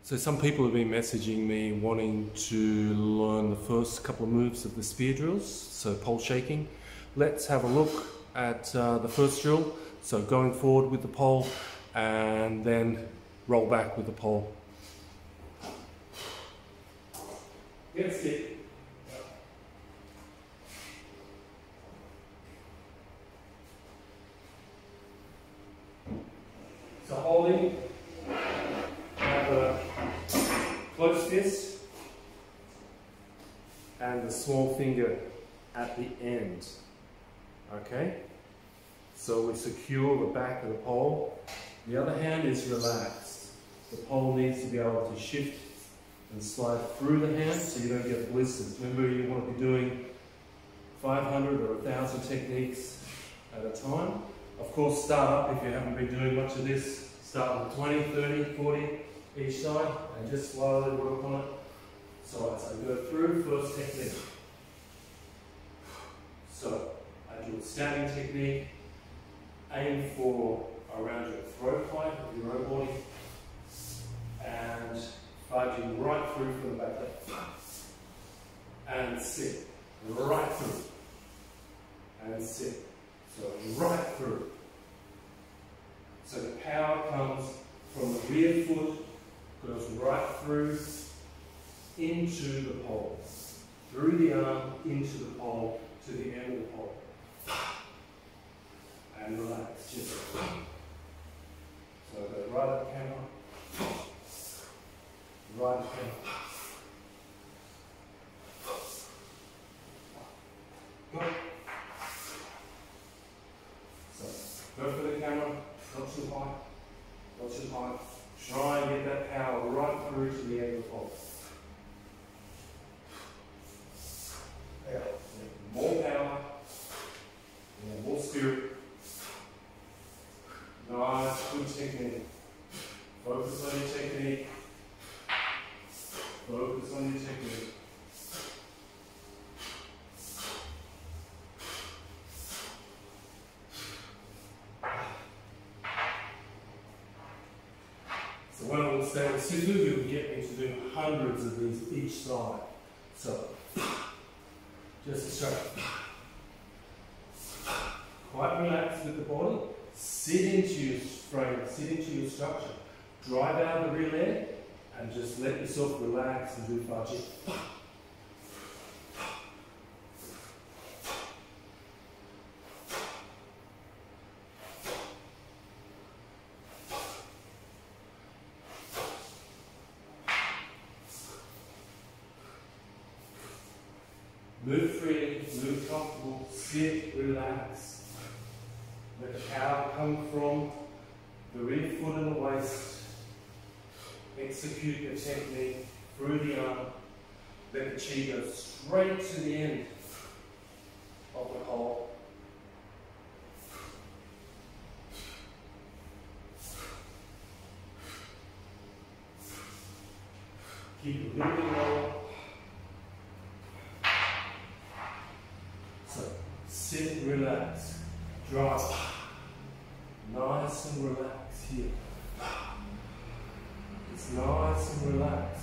So some people have been messaging me wanting to learn the first couple of moves of the spear drills, so pole shaking. Let's have a look at the first drill. So going forward with the pole and then roll back with the pole. Get stick. So holding, have a close fist and the small finger at the end. Okay? So we secure the back of the pole. The other hand is relaxed. The pole needs to be able to shift and slide through the hand so you don't get blisters. Remember, you want to be doing 500 or 1,000 techniques at a time. Of course, start up if you haven't been doing much of this. Start with 20, 30, 40 each side and just slowly work on it. So as I go through, first technique. So I do a standing technique. Aim for around your throat height of your own body. And Fa Jin right through from the back leg. And sit. Right through. And sit. So right through. So the power comes from the rear foot, goes right through into the pole. Through the arm, into the pole, to the end of the pole. And relax. Just so go right at the camera. Right at the camera. Go. So go for the camera. Not too high. Not too high. Try and get that power right through to the end of the pole. More power. More spirit. Nice, good technique. Focus on your technique. Focus on your technique. So when I would stay with Sifu, you would get me to do hundreds of these each side. So, just a stroke. Quite relaxed with the body. Sit into your frame, sit into your structure. Drive out the rear leg and just let yourself relax and do Fa Jin. Move freely, move comfortable, sit, relax. Let the power come from the rear foot and the waist. Execute the technique through the arm. Let the chi go straight to the end of the pole. Keep it a little bit lower. So, sit, relax. Drive. Nice and relaxed here. It's nice and relaxed.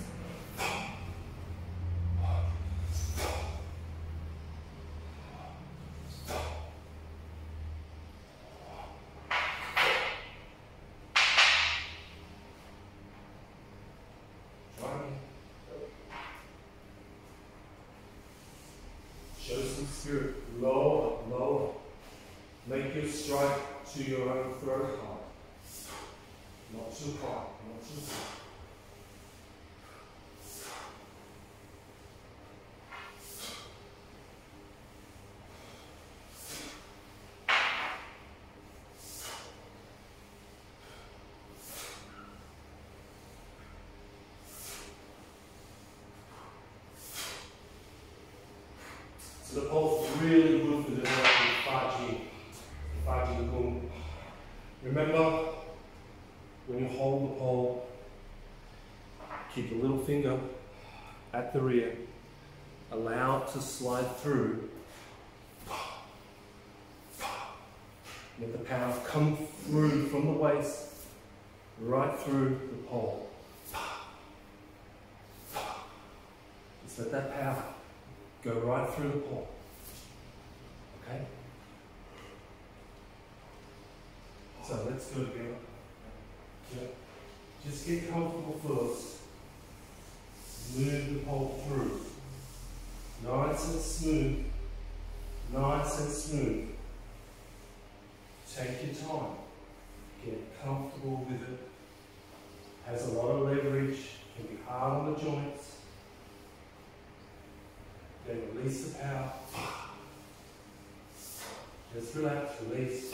Show some spirit. Lower, lower. Make your strike to your own throat height. Not too high, not too high. So the pole's really good for developing Fa Jin. Fa Jin Kung. Remember, when you hold the pole, keep the little finger at the rear, allow it to slide through. Let the power come through from the waist, right through the pole. Just let that power go right through the pole. Okay? So let's go together. Yeah. Just get comfortable first. Move the pole through. Nice and smooth. Nice and smooth. Take your time. Get comfortable with it. Has a lot of leverage. Can be hard on the joints. Then release the power. Just relax, release.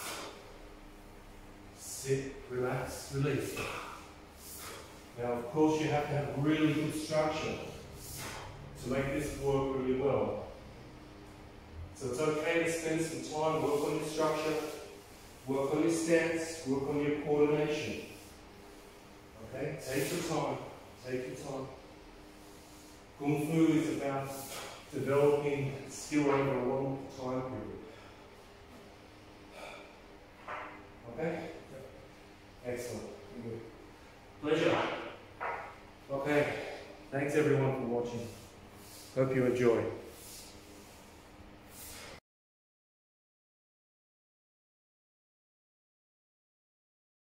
Sit, relax, release. Now, of course, you have to have really good structure to make this work really well. So it's okay to spend some time, work on your structure, work on your stance, work on your coordination. Okay? Take your time. Take your time. Kung Fu is about developing skill over a long time period. Okay? Excellent. Pleasure. Okay. Thanks everyone for watching. Hope you enjoy.